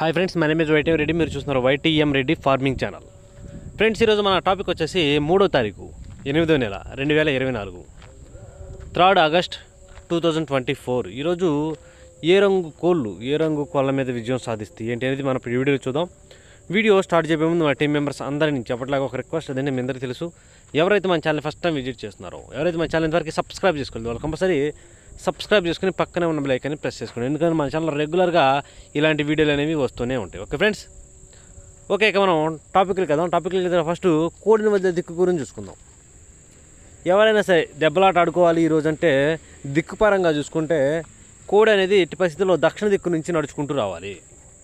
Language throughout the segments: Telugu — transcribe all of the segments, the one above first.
Hi friends, my name is YTM Reddy. మీరు చూస్తున్నారు YTM Reddy farming channel. Friends, ఈరోజు మన టాపిక్ వచ్చేసి 3వ తారీఖు 8వ నెల 2024 3rd ఆగస్ట్ 2024. ఈరోజు ఏ రంగు కోళ్ళ మీద విజయం సాధిస్తాయి ఏంటి అనేది మనం వీడియోలో చూద్దాం. వీడియో స్టార్ట్ చేయబోయే ముందు మా టీం మెంబర్స్ అందరి నుంచి చెప్పట్లాగా ఒక రిక్వెస్ట్. అదంటే మీ అందరికీ తెలుసు, ఎవరైతే మన ఛానల్ ఫస్ట్ టైం విజిట్ చేస్తున్నారో, ఎవరైతే మన ఛానల్ ఇంతవరకు సబ్స్క్రైబ్ చేసుకోలేదు, వాళ్ళు కంపల్సరీ సబ్స్క్రైబ్ చేసుకుని పక్కనే ఉన్న బెల్ ఐకాన్ని ప్రెస్ చేసుకోండి. ఎందుకంటే మన ఛానల్ రెగ్యులర్గా ఇలాంటి వీడియోలు అనేవి వస్తూనే ఉంటాయి. ఓకే ఫ్రెండ్స్, ఓకే ఇక మనం టాపిక్లకి వెళ్దాం. ఫస్ట్ కోడిని మధ్య దిక్కు గురించి చూసుకుందాం. ఎవరైనా సరే దెబ్బలాట ఆడుకోవాలి ఈరోజు అంటే దిక్కుపరంగా చూసుకుంటే కోడి అనేది ఎట్టి పరిస్థితుల్లో దక్షిణ దిక్కు నుంచి నడుచుకుంటూ రావాలి.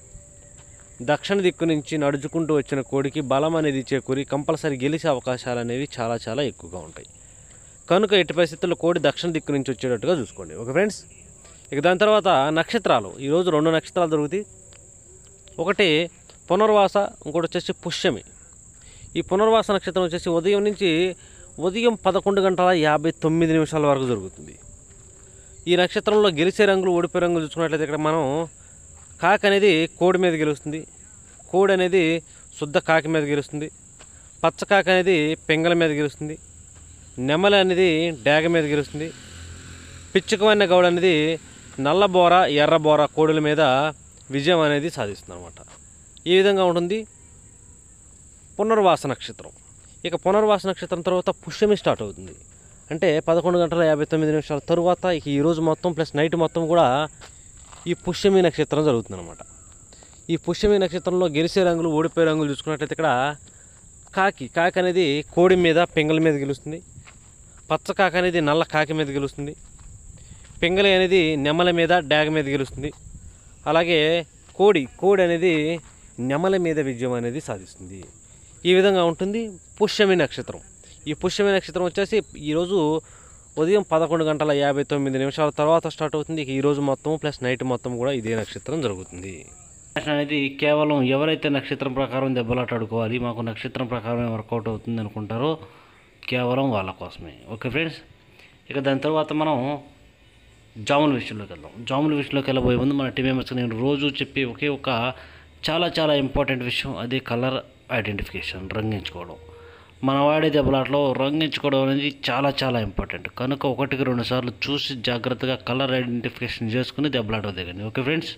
దక్షిణ దిక్కు నుంచి నడుచుకుంటూ వచ్చిన కోడికి బలం అనేది చేకూరి కంపల్సరీ గెలిచే అవకాశాలు అనేవి చాలా ఎక్కువగా ఉంటాయి. కనుక ఎట్టి పరిస్థితుల్లో కోడి దక్షిణ దిక్కు నుంచి వచ్చేటట్టుగా చూసుకోండి. ఓకే ఫ్రెండ్స్, ఇక దాని తర్వాత నక్షత్రాలు. ఈరోజు 2 నక్షత్రాలు దొరుకుతాయి. ఒకటి పునర్వాస, ఇంకోటి వచ్చేసి పుష్యమి. ఈ పునర్వాస నక్షత్రం వచ్చేసి ఉదయం 11:59 వరకు జరుగుతుంది. ఈ నక్షత్రంలో గెలిచే రంగులు, ఓడిపోయే రంగులు చూసుకున్నట్లయితే ఇక్కడ మనం కాకి అనేది కోడి మీద గెలుస్తుంది, కోడి అనేది శుద్ధ కాకి మీద గెలుస్తుంది, పచ్చ కాకి అనేది పెంగల మీద గెలుస్తుంది, నెమలి అనేది డేగ మీద గెలుస్తుంది, పిచ్చుకవన్న గౌడ అనేది నల్లబోర, ఎర్రబోర కోడుల మీద విజయం అనేది సాధిస్తుంది అనమాట. ఈ విధంగా ఉంటుంది పునర్వాస నక్షత్రం. ఇక పునర్వాస నక్షత్రం తర్వాత పుష్యమి స్టార్ట్ అవుతుంది. అంటే 11:59 తరువాత ఇక ఈరోజు మొత్తం ప్లస్ నైట్ మొత్తం కూడా ఈ పుష్యమి నక్షత్రం జరుగుతుంది అనమాట. ఈ పుష్యమి నక్షత్రంలో గెలిచే రంగులు, ఓడిపోయే రంగులు చూసుకున్నట్లయితే ఇక్కడ కాకి అనేది కోడి మీద, పెంగల మీద గెలుస్తుంది, పచ్చ కాకి అనేది నల్ల కాకి మీద గెలుస్తుంది, పెంగలి అనేది నెమల మీద, డాగ మీద గెలుస్తుంది. అలాగే కోడి అనేది నెమల మీద విజయం అనేది సాధిస్తుంది. ఈ విధంగా ఉంటుంది పుష్యమి నక్షత్రం. ఈ పుష్యమి నక్షత్రం వచ్చేసి ఈరోజు ఉదయం 11:59 తర్వాత స్టార్ట్ అవుతుంది. ఇక ఈరోజు మొత్తం ప్లస్ నైట్ మొత్తం కూడా ఇదే నక్షత్రం జరుగుతుంది. అనేది కేవలం ఎవరైతే నక్షత్రం ప్రకారం దెబ్బలాట ఆడుకోవాలి, మాకు నక్షత్రం ప్రకారమే వర్కౌట్ అవుతుంది అనుకుంటారో కేవలం వాళ్ళ కోసమే. ఓకే ఫ్రెండ్స్, ఇక దాని తర్వాత మనం జాముల విషయంలోకి వెళ్దాం. జాముల విషయంలోకి వెళ్ళబోయే ముందు మన టీం మెంబర్స్ నేను రోజు చెప్పి ఒకే ఒక చాలా ఇంపార్టెంట్ విషయం, అదే కలర్ ఐడెంటిఫికేషన్, రంగించుకోవడం. మన వాడే దెబ్బలాటలో రంగించుకోవడం అనేది చాలా ఇంపార్టెంట్. కనుక 1-2 సార్లు చూసి జాగ్రత్తగా కలర్ ఐడెంటిఫికేషన్ చేసుకుని దెబ్బలాట దిగండి. ఓకే ఫ్రెండ్స్,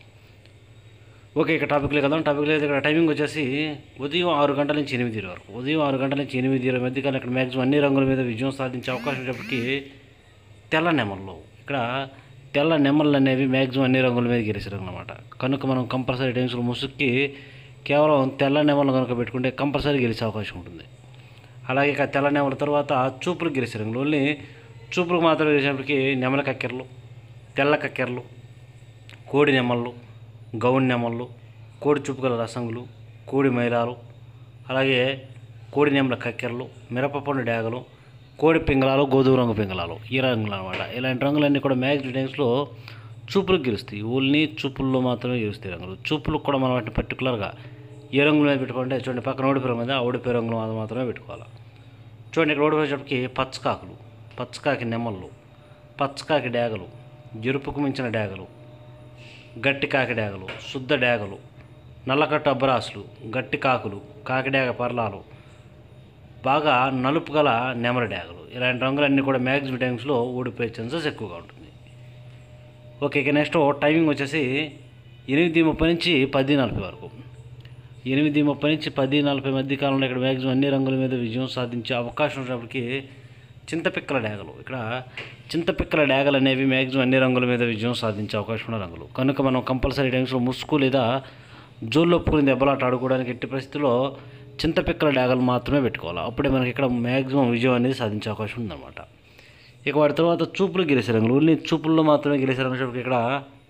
ఓకే ఇక టాపిక్లో వెళ్దాం. ఇక్కడ టైమింగ్ వచ్చేసి ఉదయం 6 గంటల నుంచి 8 వరకు. ఉదయం 6 గంటల నుంచి 8 మధ్య కానీ ఇక్కడ మ్యాక్సిమం అన్ని రంగుల మీద విజయం సాధించే అవకాశం ఉన్నప్పటికీ తెల్ల నెమళ్ళు, ఇక్కడ తెల్ల నెమళ్ళు అనేవి మ్యాక్సిమం అన్ని రంగుల మీద గెలిచారు అన్నమాట. కనుక మనం కంపల్సరీ టైమ్స్లో ముసుక్కి కేవలం తెల్ల నెమళ్ళు కనుక పెట్టుకుంటే కంపల్సరీ గెలిచే అవకాశం ఉంటుంది. అలాగే ఇక తెల్ల నెమల తర్వాత చూపులకు గెలిచే రంగులు, ఓన్లీ చూపులకు మాత్రం గెలిచినప్పటికీ నెమల కక్కెరలు, తెల్ల కక్కెరలు, కోడి నెమళ్ళు, గౌన్ నెమళ్ళు, కోడి చూపుగల రసంగులు, కోడి మైలాలు, అలాగే కోడి నెమల కక్కెరలు, మిరపపండు డేగలు, కోడి పింగళాలు, గోధుమ రంగు పింగళాలు, ఈ రంగులు అనమాట. ఇలాంటి రంగులన్నీ కూడా మ్యాక్సిమం టైమ్స్లో చూపులకు గెలుస్తాయి. ఓన్లీ చూపుల్లో మాత్రమే గెలుస్తాయి రంగులు. చూపులకు కూడా మనం వాటిని పర్టికులర్గా ఏ రంగుల మీద పెట్టుకుంటే చూడండి, పక్కన ఓడిపోయే రంగు మీద ఓడిపోయే రంగులు మాత్రమే పెట్టుకోవాలి. చూడండి, ఇక్కడ ఓడిపోయేటప్పటికి పచ్చకాకులు, పచ్చకాకి నెమళ్ళు, పచ్చకాకి డేగలు, ఎరుపుకు మించిన డేగలు, గట్టి కాకి డేగలు, శుద్ధ డేగలు, నల్లకట్టు అబ్బరాసులు, గట్టి కాకులు, కాకిడేగ పర్లాలు, బాగా నలుపు గల నెమల డేగలు. ఇలాంటి రంగులన్నీ కూడా మ్యాక్సిమం టైమ్స్లో ఓడిపోయే ఛాన్సెస్ ఎక్కువగా ఉంటుంది. ఓకే ఇక నెక్స్ట్ టైమింగ్ వచ్చేసి 8:30 నుంచి 10:40 వరకు. 8:30 నుంచి 10:40 మధ్య కాలంలో ఇక్కడ మ్యాక్సిమం అన్ని రంగుల మీద విజయం సాధించే అవకాశం ఉన్నప్పటికీ చింతపిక్కల డేగలు, ఇక్కడ చింతపిక్కల డేగలు అనేవి మ్యాక్సిమం అన్ని రంగుల మీద విజయం సాధించే అవకాశం ఉన్న రంగులు. కనుక మనం కంపల్సరీ టైమ్స్లో ముసుగు లేదా జోళ్ళొప్పుకుని దెబ్బలాట ఆడుకోవడానికి ఎట్టి పరిస్థితుల్లో చింతపిక్కల డేగలు మాత్రమే పెట్టుకోవాలి. అప్పుడే మనకి ఇక్కడ మ్యాక్సిమం విజయం అనేది సాధించే అవకాశం ఉందన్నమాట. ఇక వాటి తర్వాత చూపులు గెలిచే రంగులు, ఓన్లీ చూపుల్లో మాత్రమే గెలిచే రంగులు. ఇక్కడ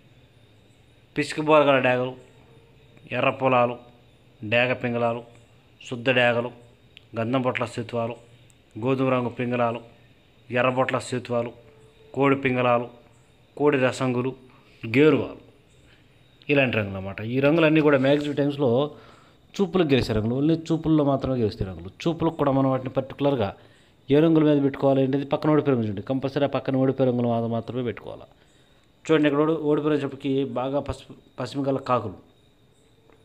పిసికి బోరగల డేగలు, ఎర్ర పొలాలు, డేగ పింగళాలు, శుద్ధ డేగలు, గంధం పొట్ల స్థిత్వాలు, గోధుమ రంగు పింగళాలు, ఎర్రబొట్ల స్థిత్వాలు, కోడి పింగళాలు, కోడి రసంగులు, గేరువాలు, ఇలాంటి రంగులు అన్నమాట. ఈ రంగులన్నీ కూడా మ్యాక్సిమం టైమ్స్లో చూపులకు గెలిచే రంగులు, ఓన్లీ చూపుల్లో మాత్రమే గెలుస్తాయి రంగులు. చూపులకు కూడా మనం వాటిని పర్టికులర్గా ఏ రంగుల మీద పెట్టుకోవాలి ఏంటిది, పక్కన ఓడిపోయే రంగులు ఉంటుంది, కంపల్సరీ పక్కన ఓడిపోయే రంగులు మాత్రమే పెట్టుకోవాలి. చూడండి, ఇక్కడ ఓడిపోయేటప్పటికి బాగా పసిమి గల కాకులు,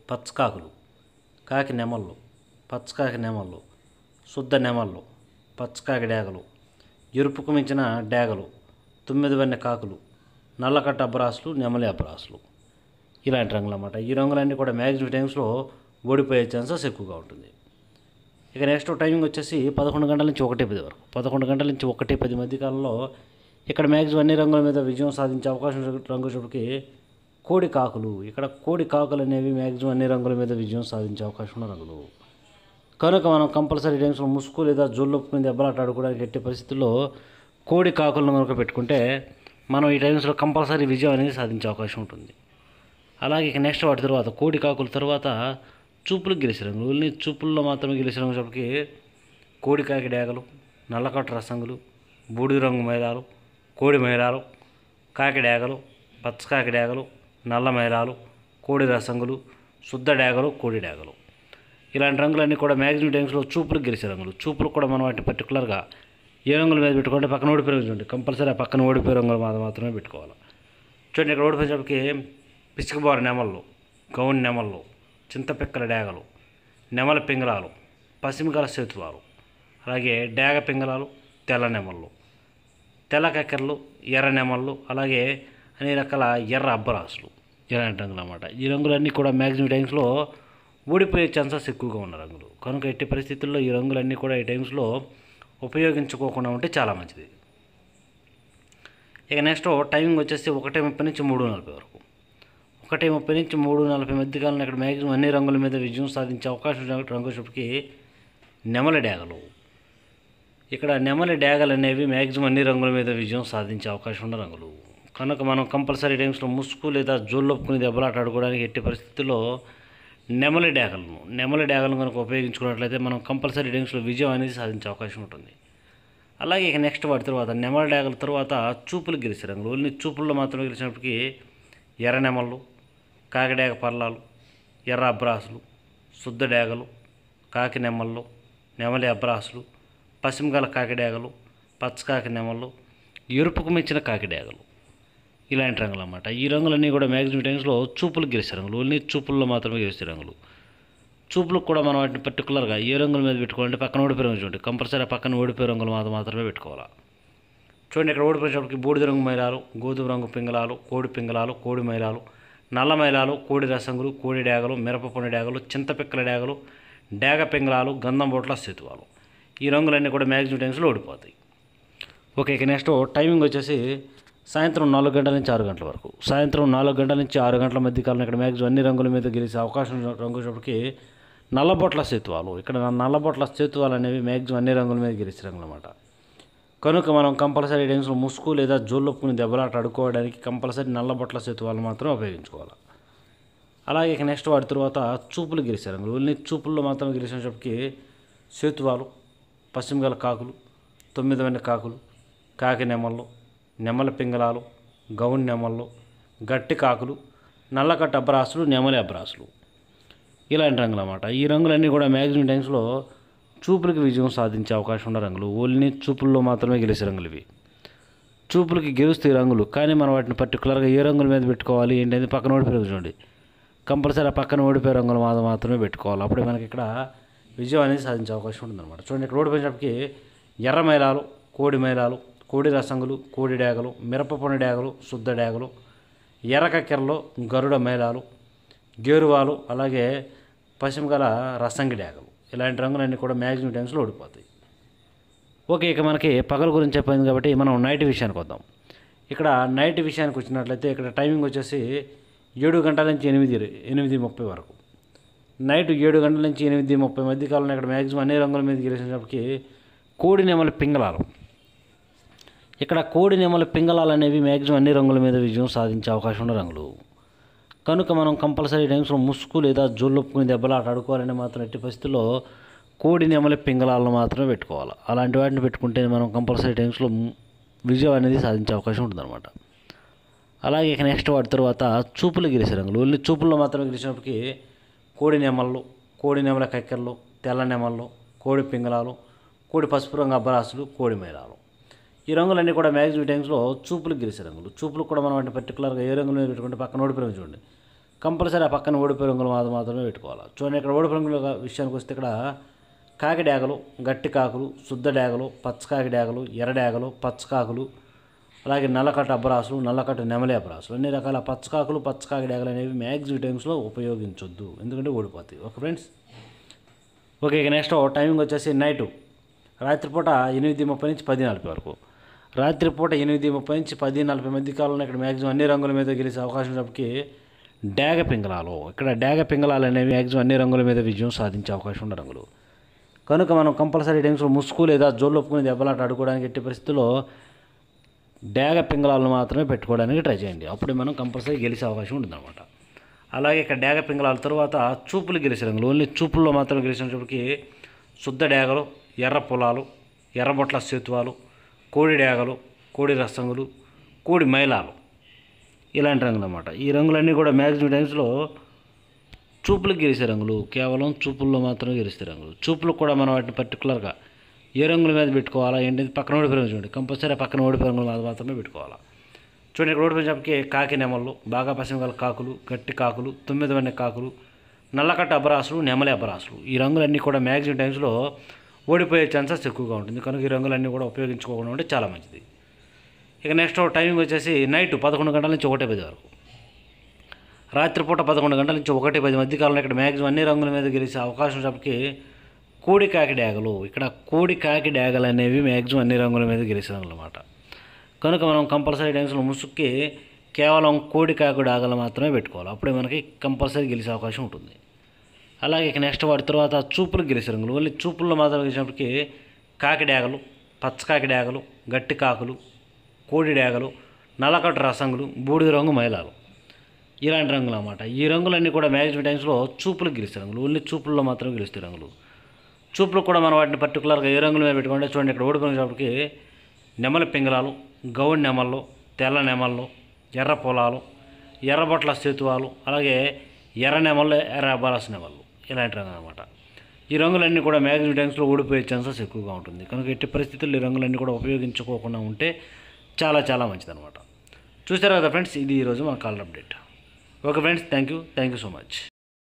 పచ్చకాకులు, కాకి నెమళ్ళు, పచ్చకాకి నెమళ్ళు, శుద్ధ నెమళ్ళు, పచ్చకాకి డేగలు, ఎరుపుకు మించిన డేగలు, 9 వన్నె కాకులు, నల్లకట్ట అబ్బరాసులు, నెమలి అబ్బరాసులు, ఇలాంటి రంగులు అన్నమాట. ఈ రంగులన్నీ కూడా మ్యాక్సిమం టైమ్స్లో ఓడిపోయే ఛాన్సెస్ ఎక్కువగా ఉంటుంది. ఇక నెక్స్ట్ టైమింగ్ వచ్చేసి 11 గంటల నుంచి 1:10 వరకు. 11 గంటల నుంచి 1:10 మధ్య కాలంలో ఇక్కడ మ్యాక్సిమం అన్ని రంగుల మీద విజయం సాధించే అవకాశం రంగు చూపుకి కోడి కాకులు. ఇక్కడ కోడి కాకులు అనేవి మ్యాక్సిమం అన్ని రంగుల మీద విజయం సాధించే అవకాశం ఉన్న రంగులు కనుక మనం కంపల్సరీ టైమ్స్లో ముసుగు లేదా జొల్లొప్పుకుని దెబ్బలాట ఆడుకోవడానికి ఎట్టి పరిస్థితుల్లో కోడి కాకులను కనుక పెట్టుకుంటే మనం ఈ టైమ్స్లో కంపల్సరీ విజయం అనేది సాధించే అవకాశం ఉంటుంది. అలాగే ఇక నెక్స్ట్ వాటి తర్వాత కోడి కాకుల తర్వాత చూపులకు గెలిచే రంగులు. ఓన్లీ చూపుల్లో మాత్రమే గెలిచే రంగు చెప్పకి కోడి కాకి డేగలు, నల్లకట్ట రసంగులు, బూడిద రంగు మైలాలు, కోడి మైలాలు, కాకి డేగలు, పచ్చకాకి డేగలు, నల్ల మైలాలు, కోడి రసంగులు, శుద్ధ డేగలు, కోడి డేగలు, ఇలాంటి రంగులన్నీ కూడా మ్యాక్సిమం టైమ్స్లో చూపులకు గెలిచే రంగులు. చూపులకు కూడా మనం వాటిని పర్టికులర్గా ఏ రంగుల మీద పెట్టుకుంటే పక్కన ఓడిపోయే రంగులు చూడండి, కంపల్సరీ ఆ పక్కన ఓడిపోయే రంగులు మాత్రమే పెట్టుకోవాలి. చూడండి ఇక్కడ ఓడిపోయేటప్పటికి పిచ్చికబారు నెమళ్ళు, గౌన్ నెమళ్ళు, చింతపిక్కల డేగలు, నెమల పింగళాలు, పసిమిగల సేతువాలు, అలాగే డేగ పింగళాలు, తెల్ల నెమళ్ళు, తెల్ల కక్కెరలు, ఎర్ర నెమళ్ళు, అలాగే అన్ని రకాల ఎర్ర అబ్బరాసులు, ఇలాంటి రంగులు అన్నమాట. ఈ రంగులన్నీ కూడా మ్యాక్సిమం టైమ్స్లో ఓడిపోయే ఛాన్సెస్ ఎక్కువగా ఉన్న రంగులు కనుక ఎట్టి పరిస్థితుల్లో ఈ రంగులన్నీ కూడా ఈ టైమ్స్లో ఉపయోగించుకోకుండా ఉంటే చాలా మంచిది. ఇక నెక్స్ట్ టైమింగ్ వచ్చేసి 1:30 నుంచి 3:40 వరకు. 1:30 నుంచి 3:40 మధ్య కాలంలో ఇక్కడ మ్యాక్సిమం అన్ని రంగుల మీద విజయం సాధించే అవకాశం రంగు చూపుకి నెమలి డేగలు. ఇక్కడ నెమలి డేగలు అనేవి మ్యాక్సిమం అన్ని రంగుల మీద విజయం సాధించే అవకాశం ఉన్న రంగులు కనుక మనం కంపల్సరీ టైమ్స్లో ముసుగు లేదా జోళ్ళొప్పుకుని దెబ్బలాట ఆడుకోవడానికి ఎట్టి పరిస్థితుల్లో నెమలి డేగలను కనుక ఉపయోగించుకున్నట్లయితే మనం కంపల్సరీ టైమ్స్లో విజయం అనేది సాధించే అవకాశం ఉంటుంది. అలాగే ఇక నెక్స్ట్ వాటి తర్వాత నెమలి డేగల తర్వాత చూపులు గెలిచే రంగులు. ఓన్లీ చూపుల్లో మాత్రమే గెలిచినప్పటికీ ఎర్ర నెమళ్ళు, కాకిడేగ పర్లాలు, ఎర్ర అబ్రాసులు, శుద్ధ డేగలు, కాకి నెమళ్ళు, నెమలి అబ్రాసులు, పసిమిగల కాకిడేగలు, పచ్చకాకి నెమళ్ళు, ఎరుపుకు మించిన కాకిడేగలు, ఇలాంటి రంగులు అన్నమాట. ఈ రంగులన్నీ కూడా మ్యాక్సిమం టైమ్స్లో చూపులకు గెలిచే రంగులు. ఓన్లీ చూపుల్లో మాత్రమే గెలిచే రంగులు. చూపులకు కూడా మనం వాటిని పర్టికులర్గా ఏ రంగుల మీద పెట్టుకోవాలంటే పక్కన ఓడిపోయే రంగు చూడండి, కంపల్సరీ పక్కన ఓడిపోయే రంగులు మాత్రమే పెట్టుకోవాలి. చూడండి ఇక్కడ ఓడిపోయేటప్పటికి బూడిద రంగు మైలాలు, గోధుమ రంగు పింగళాలు, కోడి పింగళాలు, కోడి మైలాలు, నల్ల మైలాలు, కోడి రసంగులు, కోడి డేగలు, మిరపపొండి డేగలు, చింతపిక్కల డేగలు, డేగ పింగళాలు, గంధం బొట్ల సేతువాలు, ఈ రంగులన్నీ కూడా మ్యాక్సిమం టైమ్స్లో ఓడిపోతాయి. ఓకే ఇక నెక్స్ట్ టైమింగ్ వచ్చేసి సాయంత్రం 4 గంటల నుంచి 6 గంటల వరకు. సాయంత్రం 4 గంటల నుంచి 6 గంటల మధ్య కాలంలో ఇక్కడ మ్యాక్సిమం అన్ని రంగుల మీద గెలిచే అవకాశం రంగు చూపుకి నల్లబొట్ల సేతువాలు. ఇక్కడ నల్లబొట్ల సేతువాలు అనేవి మ్యాక్సిమం అన్ని రంగుల మీద గెలిచే రంగులు అన్నమాట. కనుక మనం కంపల్సరీ టైమ్స్లో ముసుగు లేదా జోళ్ళొప్పుకుని దెబ్బలాట ఆడుకోవడానికి కంపల్సరీ నల్లబొట్ల సేతువాలు మాత్రం ఉపయోగించుకోవాలి. అలాగే ఇక నెక్స్ట్ వాటి తర్వాత చూపులు గెలిచే రంగులు. ఓన్లీ చూపుల్లో మాత్రం గెలిచినప్పటికీ సేతువాలు, పశ్చిమగల కాకులు, 9 వన్నె కాకులు, కాకి నెమళ్ళు, నెమల పింగళాలు, గౌన్ నెమళ్ళు, గట్టి కాకులు, నల్లకట్ట అబ్బరాసులు, నెమలి అబ్బరాసులు, ఇలాంటి రంగులు అన్నమాట. ఈ రంగులన్నీ కూడా మ్యాక్సిమం టైమ్స్లో చూపులకి విజయం సాధించే అవకాశం ఉన్న రంగులు. ఓన్లీ చూపుల్లో మాత్రమే గెలిచే రంగులు ఇవి. చూపులకి గెలుస్తాయి రంగులు కానీ మనం వాటిని పర్టికులర్గా ఏ రంగుల మీద పెట్టుకోవాలి ఏంటంటే పక్కన ఓడిపోయే చూడండి, కంపల్సరీ ఆ పక్కన ఓడిపోయే రంగులు మాత్రమే పెట్టుకోవాలి. అప్పుడే మనకి ఇక్కడ విజయం అనేది సాధించే అవకాశం ఉంటుందన్నమాట. చూడండి ఇక్కడ ఓడిపోయేటప్పటికి ఎర్ర మైలాలు, కోడి మైలాలు, కోడి రసంగులు, కోడి డేగలు, మిరపపొండి డేగలు, శుద్ధ డేగలు, ఎర్ర కక్కెరలు, గరుడ మైలాలు, గేరువాలు, అలాగే పశ్చిమగల రసంగి డేగలు, ఇలాంటి రంగులన్నీ కూడా మ్యాక్సిమం టైమ్స్లో ఓడిపోతాయి. ఓకే ఇక మనకి పగల గురించి చెప్పింది కాబట్టి మనం నైట్ విషయానికి వద్దాం. ఇక్కడ నైట్ విషయానికి వచ్చినట్లయితే ఇక్కడ టైమింగ్ వచ్చేసి 7 గంటల నుంచి 8:30 వరకు. నైట్ 7 గంటల నుంచి 8:30 మధ్య కాలంలో ఇక్కడ మ్యాక్సిమం అన్ని రంగుల మీద గెలిచినప్పటికీ కోడి నెమలి పింగళాలు. ఇక్కడ కోడి నెమలి పింగళాలు అనేవి మ్యాక్సిమం అన్ని రంగుల మీద విజయం సాధించే అవకాశం ఉన్న రంగులు కనుక మనం కంపల్సరీ టైమ్స్లో ముసుగు లేదా జోళ్ళొప్పుకుని దెబ్బలాట ఆడుకోవాలంటే మాత్రం ఎట్టి పరిస్థితుల్లో కోడి నెమలి పింగళాలను మాత్రమే పెట్టుకోవాలి. అలాంటి వాటిని పెట్టుకుంటే మనం కంపల్సరీ టైమ్స్లో విజయం అనేది సాధించే అవకాశం ఉంటుందన్నమాట. అలాగే ఇక నెక్స్ట్ వాటి తర్వాత చూపులు గెలిచే రంగులు. ఓన్లీ చూపుల్లో మాత్రమే గెలిచినప్పటికీ కోడి నెమళ్ళు, కోడి నెమల కక్కెరలు, తెల్ల నెమళ్ళు, కోడి పింగళాలు, కోడి పసుపు రంగు అబ్బరాసులు, కోడి మైలాలు, ఈ రంగులన్నీ కూడా మ్యాక్సిమం టైమ్స్లో చూపులు గెలిచే రంగులు. చూపులు కూడా మనం వాటిని పర్టికులర్గా ఏ రంగుల మీద పెట్టుకుంటే పక్కన ఓడిపోయి చూడండి, కంపల్సరీ ఆ పక్కన ఓడిపోయే రంగులు మాత్రమే పెట్టుకోవాలి. చూడండి ఇక్కడ ఓడిపోయే రంగుల విషయానికి వస్తే ఇక్కడ కాకి డేగలు, గట్టి కాకులు, శుద్ధ డేగలు, పచ్చకాకి డేగలు, ఎర్ర డేగలు, పచ్చకాకులు, అలాగే నల్లకట్టు అబ్బరాసులు, నల్లకట్టు నెమలి అబ్బరాసులు, అన్ని రకాల పచ్చకాకులు, పచ్చకాకి డేగలు అనేవి మ్యాక్సిమం టైమ్స్లో ఉపయోగించొద్దు, ఎందుకంటే ఓడిపోతాయి. Okay friends. ఓకే, ఇక నెక్స్ట్ టైమింగ్ వచ్చేసి నైటు రాత్రిపూట 8:30 నుంచి 10:40 వరకు. రాత్రిపూట 8:30 నుంచి 10:40 మధ్య కాలంలో ఇక్కడ మ్యాక్సిమం అన్ని రంగుల మీద గెలిచే అవకాశం ఉన్నప్పటికీ డేగ పింగళాలు, ఇక్కడ డేగ పింగళాలు అనేవి మ్యాక్సిమం అన్ని రంగుల మీద విజయం సాధించే అవకాశం ఉన్న రంగులు. కనుక మనం కంపల్సరీ టైమ్స్లో ముసుగు లేదా జోళ్ళు ఒప్పుకుని దెబ్బలాట ఆడుకోవడానికి ఎట్టి పరిస్థితుల్లో డేగ పింగళాలను మాత్రమే పెట్టుకోవడానికి ట్రై చేయండి. అప్పుడే మనం కంపల్సరీ గెలిచే అవకాశం ఉంటుందన్నమాట. అలాగే ఇక్కడ డేగ పింగళాల తర్వాత చూపులు గెలిచే రంగులు, ఓన్లీ చూపుల్లో మాత్రం గెలిచినప్పటికీ శుద్ధ డేగలు, ఎర్ర పొలాలు, ఎర్రబొట్ల సేతువాలు, కోడి డేగలు, కోడి రసంగులు, కోడి మైలాలు, ఇలాంటి రంగులు అన్నమాట. ఈ రంగులన్నీ కూడా మ్యాక్సిమం టైమ్స్లో చూపులకు గెలిచే రంగులు, కేవలం చూపుల్లో మాత్రమే గెలిచే రంగులు. చూపులకు కూడా మనం వాటిని పర్టికులర్గా ఏ రంగుల మీద పెట్టుకోవాలా ఏంటి, పక్కన ఓడిపోయే రంగులు చూడండి, కంపల్సరీ పక్కన ఓడిపోయే రంగులు మాత్రమే పెట్టుకోవాలా. చూడండి ఇక్కడ ఓడిపోయినప్పటికీ కాకి నెమళ్ళు, బాగా పశ్చిమ గల కాకులు, గట్టి కాకులు, 9 వన్నె కాకులు, నల్లకట్ట అబ్బరాసులు, నెమలి అబ్బరాసులు, ఈ రంగులన్నీ కూడా మ్యాక్సిమం టైమ్స్లో ఓడిపోయే ఛాన్సెస్ ఎక్కువగా ఉంటుంది. కనుక ఈ రంగులన్నీ కూడా ఉపయోగించుకోకుండా ఉంటే చాలా మంచిది. ఇక నెక్స్ట్ టైమింగ్ వచ్చేసి నైట్ 11 గంటల నుంచి 1:10 వరకు. రాత్రిపూట 11 గంటల నుంచి 1:10 మధ్య కాలంలో ఇక్కడ మ్యాక్సిమం అన్ని రంగుల మీద గెలిచే అవకాశం ఉన్నప్పటికీ కోడి కాకి డేగలు, ఇక్కడ కోడి కాకి డేగలు అనేవి మ్యాక్సిమం అన్ని రంగుల మీద గెలిచే రంగులు అన్నమాట. కనుక మనం కంపల్సరీ టైమ్స్లో ముసుక్కి కేవలం కోడి కాకి డేగలు మాత్రమే పెట్టుకోవాలి, అప్పుడే మనకి కంపల్సరీ గెలిచే అవకాశం ఉంటుంది. అలాగే ఇక నెక్స్ట్ వాటి తర్వాత చూపులకు గెలిచే రంగులు, ఓన్లీ చూపుల్లో మాత్రం గెలిచినప్పటికీ కాకి డేగలు, పచ్చకాకి డేగలు, గట్టి కాకులు, కోడి డేగలు, నల్లకట్టు రసంగులు, బూడిద రంగు మైలాలు, ఇలాంటి రంగులు అన్నమాట. ఈ రంగులన్నీ కూడా మ్యాక్సిమం టైమ్స్లో చూపులకు గెలిచే రంగులు, ఓన్లీ చూపుల్లో మాత్రమే గెలుస్తాయి రంగులు. చూపులకు కూడా మనం వాటిని పర్టికులర్గా ఏ రంగుల మీద పెట్టుకుంటే చూడండి ఇక్కడ ఓడిపోయినప్పటికీ నెమలి పింగళాలు, గౌడి నెమళ్ళు, తెల్ల నెమళ్ళు, ఎర్ర పొలాలు, ఎర్రబొట్ల సేతువాలు, అలాగే ఎర్ర నెమళ్ళు, ఎర్ర అబ్బరాసు నెమళ్ళు, ఇలాంటి రంగులు అన్నమాట. ఈ రంగులన్నీ కూడా మ్యాక్సిమం టైమ్స్లో ఓడిపోయే ఛాన్సెస్ ఎక్కువగా ఉంటుంది. కనుక ఎట్టి పరిస్థితుల్లో ఈ రంగులన్నీ కూడా ఉపయోగించుకోకుండా ఉంటే చాలా చాలా మంచిదన్నమాట. చూసారు కదా ఫ్రెండ్స్, ఇది ఈరోజు మన colour update. Okay friends, thank you so much.